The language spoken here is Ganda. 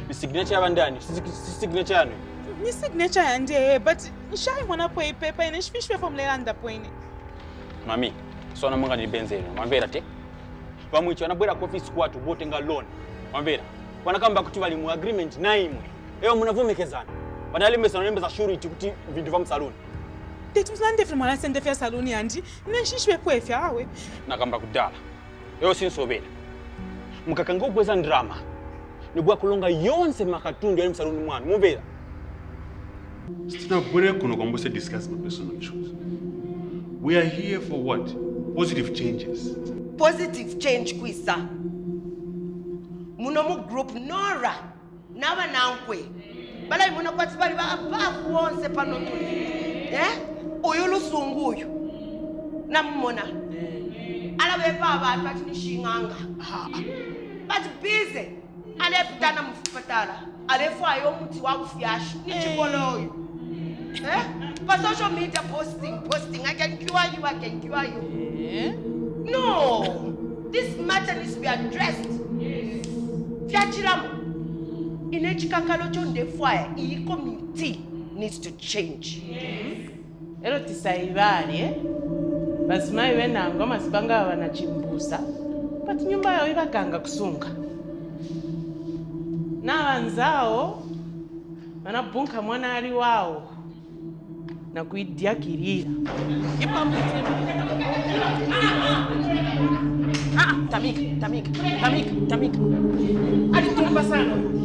Ni signature yabandani, signature yanu. Ni signature yande, but nshai mwana po ipepa ine shfishwe formulanda po ine. Mami, so na mwanga ni benzeli. Mwambera te. Pamwicho anabwera ku office kwatu bote nga loan. Mwambera. Wanakamba kuti bali mu agreement na imwe. Eyo munavomekezana. Banali mbesa nembeza surety kuti vindu va msaloni. Tetu mzande fwe mwana sende fya saloni yandi, neshishwe po efya awe. Nakamba kudala. Eyo sinsobera. Mukakanga okweza drama. Nibwa kulonga yonse makatundu ya msaloni mwana. Mwambera. Stina bwere kuno kwambose discuss my personal issues. We are here for what? Positive changes. Positive change kwisa. Muno mu group Nora nawa nankwe. Bala imuna kwati bali ba kuonse panotuli. Uyu lusungu uyu. Namumona. Alabe baba atwathi nishinganga. But busy. Aleputana mfupatala. Alefayo umuthi wakufyashi. Nichikoloyo. Pa social media posting. I can cure you. No. This matter needs to be addressed. Fiachiramu. Inechikakalo chonde fire. Iyi community needs to change. Ero tisaibali, Basimai wena ngoma sipanga wanachimbusa. But nyumba yao ibakanga kusunga. Na wanzao wanabunka mwana ali wao na kuidia kirira. Tamika. Ali tumba sana.